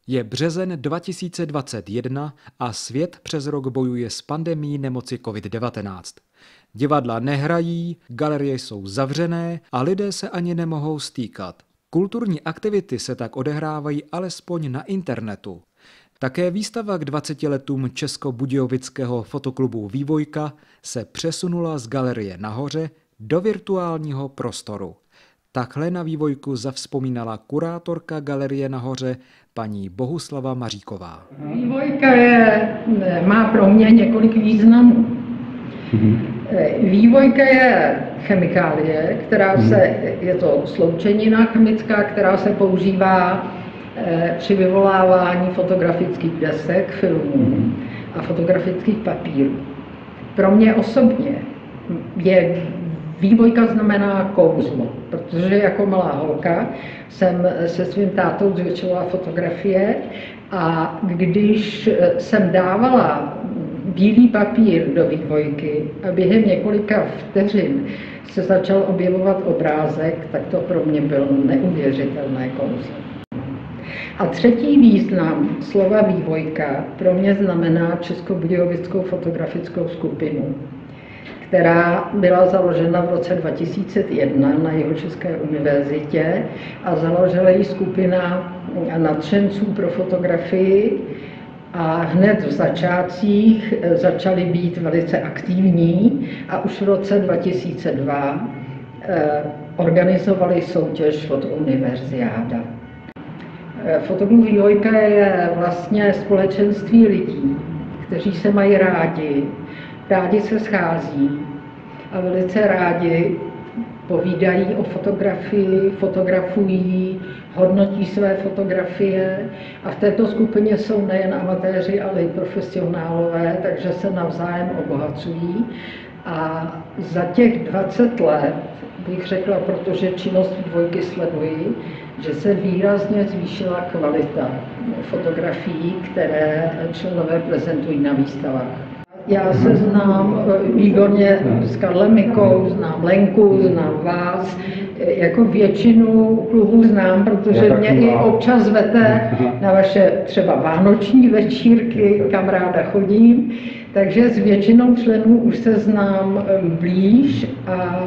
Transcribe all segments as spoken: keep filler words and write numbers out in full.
Je březen dva tisíce dvacet jedna a svět přes rok bojuje s pandemií nemoci covid devatenáct. Divadla nehrají, galerie jsou zavřené a lidé se ani nemohou stýkat. Kulturní aktivity se tak odehrávají alespoň na internetu. Také výstava k dvaceti letům Českobudějovického fotoklubu Vývojka se přesunula z galerie Nahoře do virtuálního prostoru. Takhle na Vývojku zavzpomínala kurátorka galerie Nahoře paní Bohuslava Maříková. Vývojka je, má pro mě několik významů. Vývojka je chemikálie, která se, je to sloučenina chemická, která se používá při vyvolávání fotografických desek, filmů a fotografických papírů. Pro mě osobně je Vývojka znamená kouzlo, protože jako malá holka jsem se svým tátou zvětšovala fotografie a když jsem dávala bílý papír do vývojky a během několika vteřin se začal objevovat obrázek, tak to pro mě bylo neuvěřitelné kouzlo. A třetí význam slova vývojka pro mě znamená Českobudějovickou fotografickou skupinu, která byla založena v roce dva tisíce jedna na Jihočeské univerzitě a založila ji skupina nadšenců pro fotografii a hned v začátcích začali být velice aktivní a už v roce dva tisíce dva eh, organizovali soutěž Fotouniverziáda. Fotoklub Vývojka je vlastně společenství lidí, kteří se mají rádi, rádi se schází a velice rádi povídají o fotografii, fotografují, hodnotí své fotografie a v této skupině jsou nejen amatéři, ale i profesionálové, takže se navzájem obohacují. A za těch dvacet let bych řekla, protože činnost Vývojky sleduji, že se výrazně zvýšila kvalita fotografií, které členové prezentují na výstavách. Já se znám výborně s Karlem Mikou, znám Lenku, znám vás, jako většinu klubů znám, protože mě i občas zvete na vaše třeba vánoční večírky, kam ráda chodím, takže s většinou členů už se znám blíž a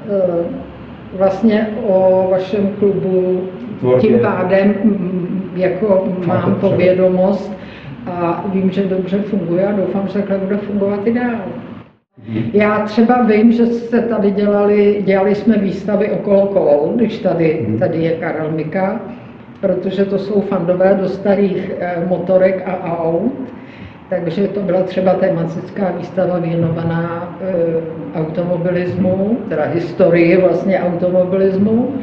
vlastně o vašem klubu tím pádem jako mám povědomost a vím, že dobře funguje a doufám, že takhle bude fungovat i dál. Já třeba vím, že jste tady dělali, dělali jsme výstavy okolo kol, když tady, tady je Karel Mika, protože to jsou fandové do starých motorek a aut, takže to byla třeba tematická výstava věnovaná e, automobilismu, teda historii vlastně automobilismu.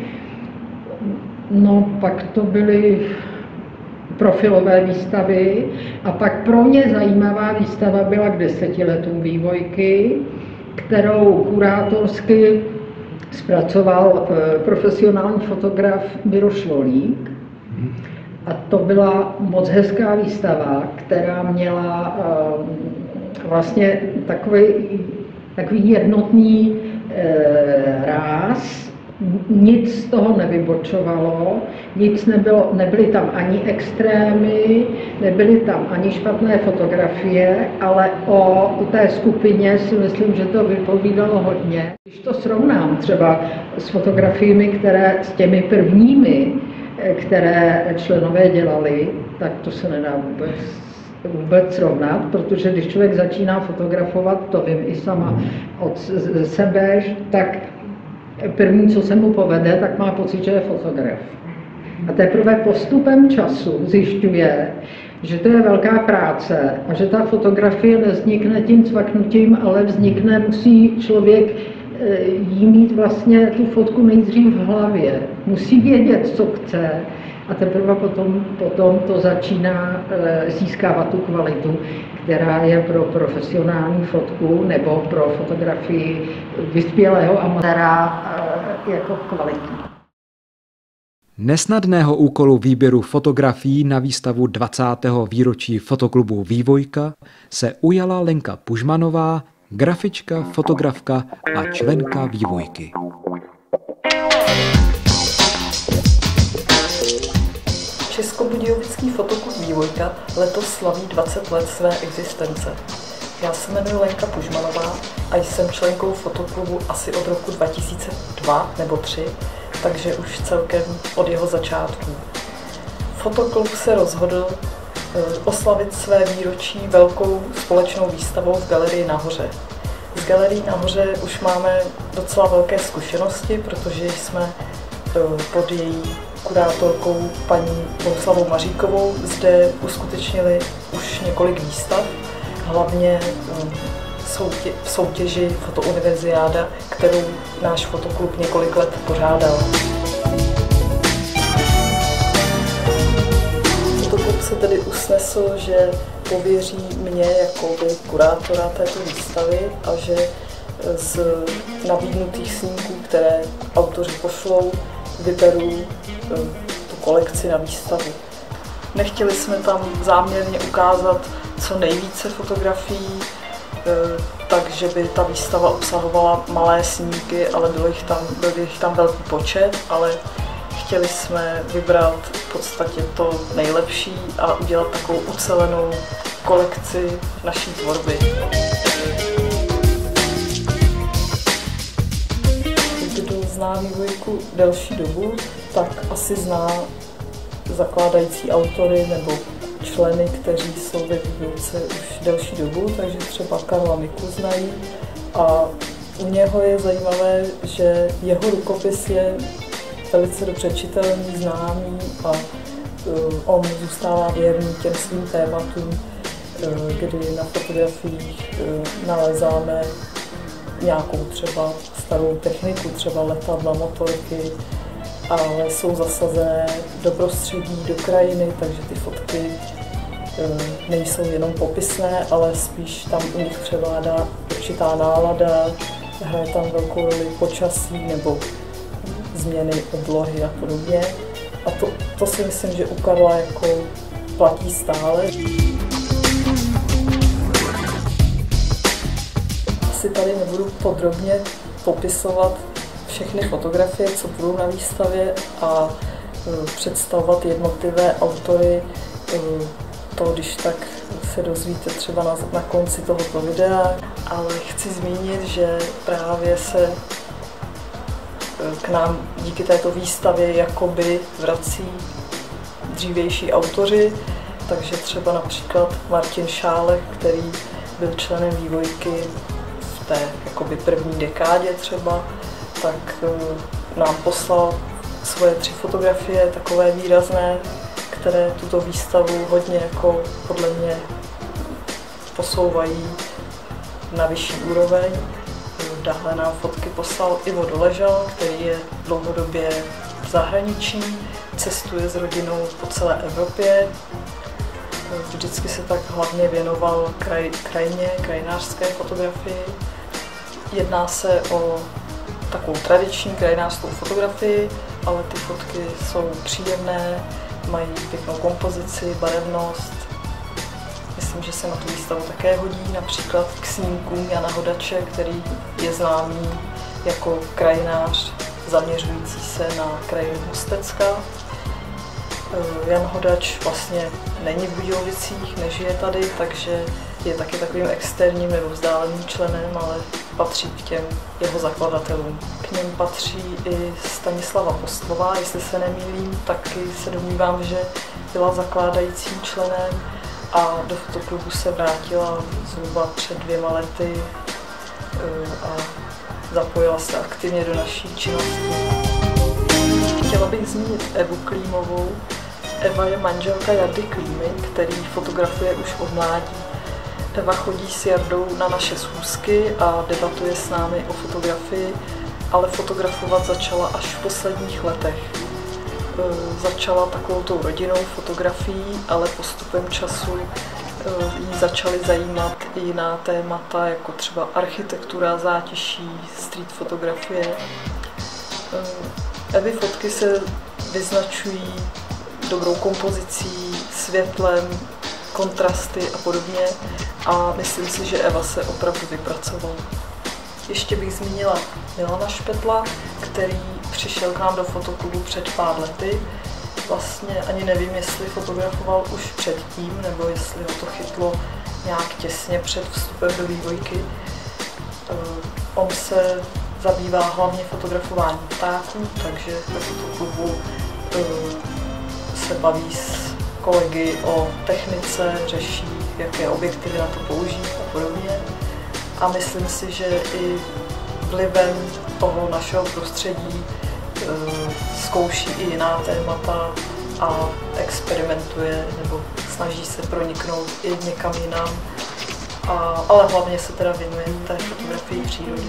No pak to byly profilové výstavy a pak pro mě zajímavá výstava byla k deseti letům Vývojky, kterou kurátorsky zpracoval e, profesionální fotograf Miro Švolík. A to byla moc hezká výstava, která měla e, vlastně takový, takový jednotný e, ráz. Nic z toho nevybočovalo, nic nebylo, nebyly tam ani extrémy, nebyly tam ani špatné fotografie, ale o té skupině si myslím, že to vypovídalo hodně. Když to srovnám třeba s fotografiemi, které s těmi prvními, které členové dělali, tak to se nedá vůbec, vůbec srovnat, protože když člověk začíná fotografovat, to vím i sama od sebe, tak první, co se mu povede, tak má pocit, že je fotograf. A teprve postupem času zjišťuje, že to je velká práce a že ta fotografie nevznikne tím cvaknutím, ale vznikne, musí člověk jí mít vlastně tu fotku nejdřív v hlavě. Musí vědět, co chce a teprve potom, potom to začíná získávat tu kvalitu, která je pro profesionální fotku nebo pro fotografii vyspělého amatéra jako kvalitní. Nesnadného úkolu výběru fotografií na výstavu dvacátého výročí fotoklubu Vývojka se ujala Lenka Pužmanová, grafička, fotografka a členka Vývojky. Českobudějovický fotoklub Vývojka letos slaví dvacet let své existence. Já se jmenuji Lenka Pužmanová a jsem členkou fotoklubu asi od roku dva tisíce dva nebo tři, takže už celkem od jeho začátku. Fotoklub se rozhodl oslavit své výročí velkou společnou výstavou v Galerii Nahoře. Z Galerii Nahoře už máme docela velké zkušenosti, protože jsme pod její kurátorkou paní Bohuslavou Maříkovou zde uskutečnili už několik výstav, hlavně v soutěži Fotouniverziáda, kterou náš fotoklub několik let pořádal. Fotoklub se tedy usnesl, že pověří mě jako kurátora této výstavy a že z nabídnutých snímků, které autoři pošlou, vyberu tu kolekci na výstavu. Nechtěli jsme tam záměrně ukázat co nejvíce fotografií, takže by ta výstava obsahovala malé snímky, ale byl jich tam, byl jich tam velký počet, ale chtěli jsme vybrat v podstatě to nejlepší a udělat takovou ucelenou kolekci naší tvorby. Kdo zná Vývojku delší dobu, tak asi zná zakládající autory nebo členy, kteří jsou ve Vývojce už delší dobu, takže třeba Karla Miku znají. A u něho je zajímavé, že jeho rukopis je velice dobře čitelný, známý a on zůstává věrný těm svým tématům, kdy na fotografiích nalezáme nějakou třeba starou techniku, třeba letadla, motorky, ale jsou zasazené do prostředí, do krajiny, takže ty fotky nejsou jenom popisné, ale spíš tam u nich převládá určitá nálada, hraje tam velkou roli počasí nebo změny oblohy a podobně. A to, to si myslím, že u Karla jako platí stále. Asi tady nebudu podrobně popisovat všechny fotografie, co budou na výstavě a představovat jednotlivé autory. To, když tak se dozvíte třeba na, na konci tohoto videa, ale chci zmínit, že právě se k nám díky této výstavě jakoby vrací dřívější autoři, takže třeba například Martin Šálek, který byl členem Vývojky v té jakoby první dekádě třeba, tak nám poslal svoje tři fotografie, takové výrazné, které tuto výstavu hodně jako podle mě posouvají na vyšší úroveň. Dále nám fotky poslal Ivo Doležal, který je dlouhodobě v zahraničí, cestuje s rodinou po celé Evropě. Vždycky se tak hlavně věnoval kraj, krajině, krajinářské fotografii. Jedná se o takovou tradiční krajinářskou fotografii, ale ty fotky jsou příjemné, mají pěknou kompozici, barevnost. Myslím, že se na tu výstavu také hodí, například k snímkům Jana Hodače, který je známý jako krajinář zaměřující se na krajinu Mostecka. Jan Hodač vlastně není v Budějovicích, nežije tady, takže je taky takovým externím nebo vzdáleným členem, ale patří k těm jeho zakladatelům. K něm patří i Stanislava Postlová, jestli se nemýlím, taky se domnívám, že byla zakládajícím členem a do fotoklubu se vrátila zhruba před dvěma lety a zapojila se aktivně do naší činnosti. Chtěla bych zmínit Evu Klímovou. Eva je manželka Jardy Klímy, který fotografuje už od mládí. Eva chodí s Jardou na naše schůzky a debatuje s námi o fotografii, ale fotografovat začala až v posledních letech. Začala takovou tou rodinnou fotografií, ale postupem času jí začaly zajímat i jiná témata, jako třeba architektura, zátiší, street fotografie. Evy fotky se vyznačují dobrou kompozicí, světlem, kontrasty a podobně a myslím si, že Eva se opravdu vypracovala. Ještě bych zmínila Milana Špetla, který přišel k nám do fotoklubu před pár lety. vlastně ani nevím, jestli fotografoval už předtím, nebo jestli ho to chytlo nějak těsně před vstupem do vývojky. On se zabývá hlavně fotografováním ptáků, takže ve fotoklubu se baví s kolegy o technice, řeší, jaké objektivy na to použít a podobně. A myslím si, že i vlivem toho našeho prostředí zkouší i jiná témata a experimentuje nebo snaží se proniknout i někam jinam, a, ale hlavně se teda věnuje té fotografii přírody.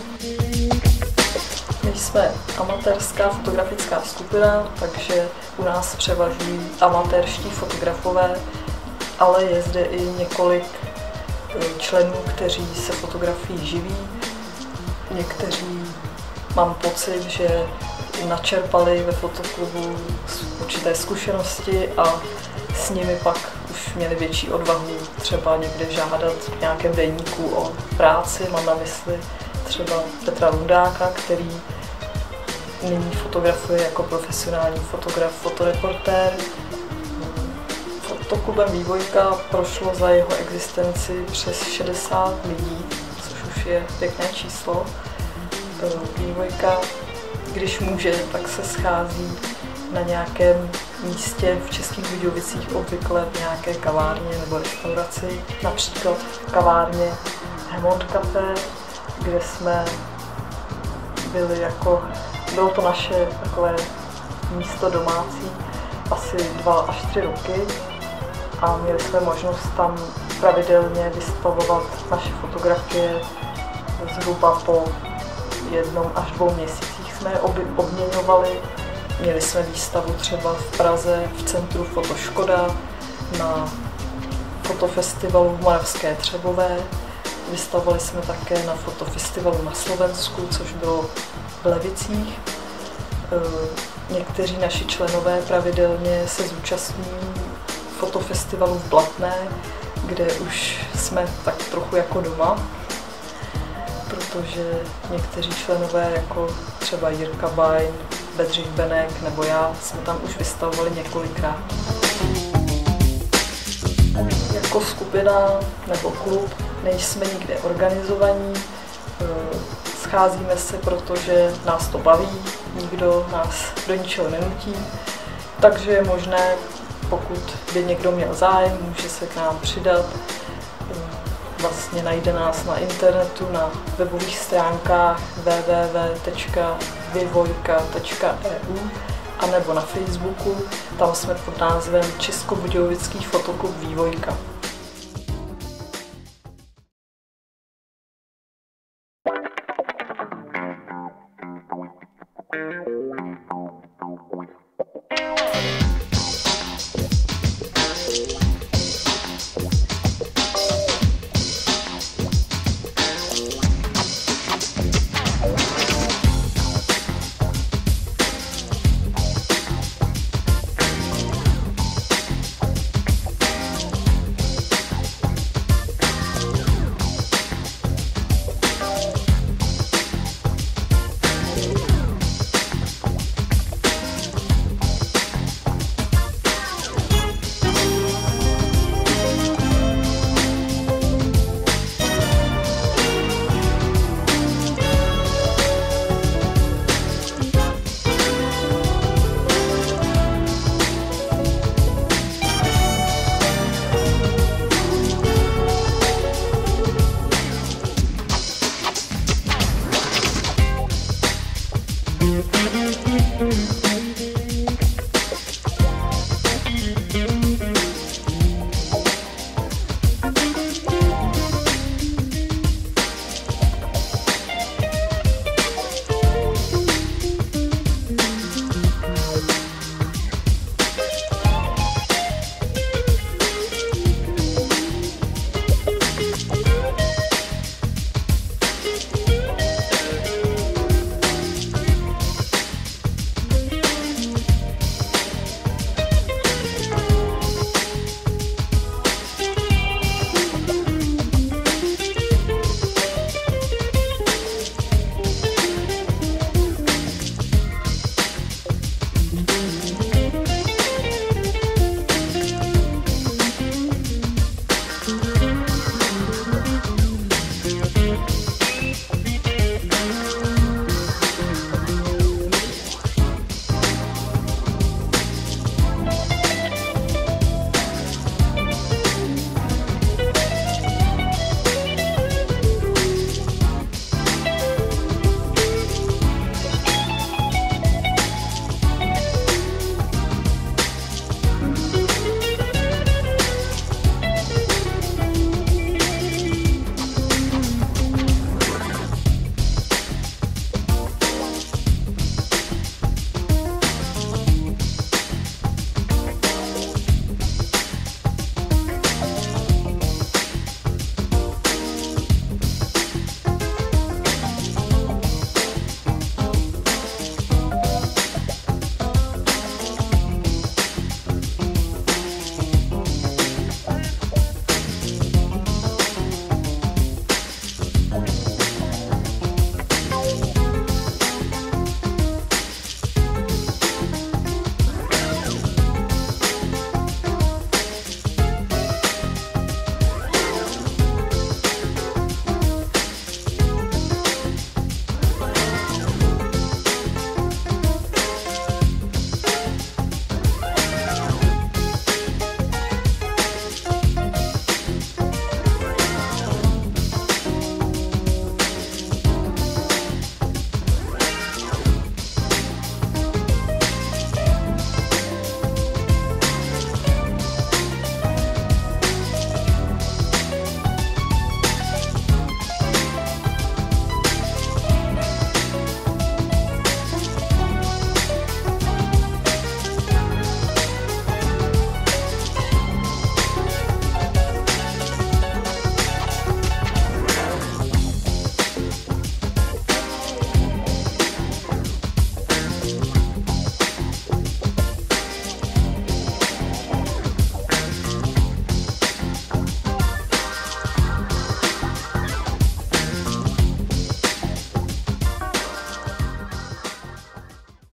My jsme amatérská fotografická skupina, takže u nás převažují amatérští fotografové, ale je zde i několik členů, kteří se fotografií živí. Někteří, mám pocit, že načerpali ve fotoklubu určité zkušenosti a s nimi pak už měli větší odvahu třeba někde žádat v nějakém deníku o práci. Mám na mysli třeba Petra Lundáka, který nyní fotografuje jako profesionální fotograf, fotoreportér. Fotoklubem Vývojka prošlo za jeho existenci přes šedesát lidí, což už je pěkné číslo. Vývojka, když může, tak se schází na nějakém místě v Českých Budějovicích, obvykle v nějaké kavárně nebo restauraci, například v kavárně Hemond Café, kde jsme byli jako, bylo to naše takové místo domácí asi dva až tři roky a měli jsme možnost tam pravidelně vystavovat naše fotografie. Zhruba po jednom až dvou měsících jsme je obměňovali. Měli jsme výstavu třeba v Praze v centru Fotoškoda, na fotofestivalu v Moravské Třebové. Vystavovali jsme také na fotofestivalu na Slovensku, což bylo v Levicích. Někteří naši členové pravidelně se zúčastní fotofestivalu v Blatné, kde už jsme tak trochu jako doma, protože někteří členové, jako třeba Jirka Bajn, Bedřich Benek nebo já, jsme tam už vystavovali několikrát. Jako skupina nebo klub nejsme nikde organizovaní, scházíme se, protože nás to baví, nikdo nás do ničeho nenutí, takže je možné, pokud by někdo měl zájem, může se k nám přidat. Vlastně najde nás na internetu, na webových stránkách w w w tečka vývojka tečka e u a nebo na Facebooku, tam jsme pod názvem Českobudějovický fotoklub Vývojka. Thank you.